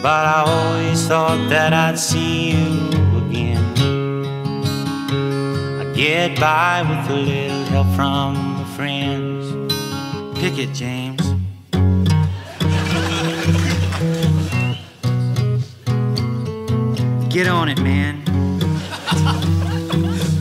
but I always thought that I'd see you again. I get by with a little help from my friends. Pick it, James. Get on it, man.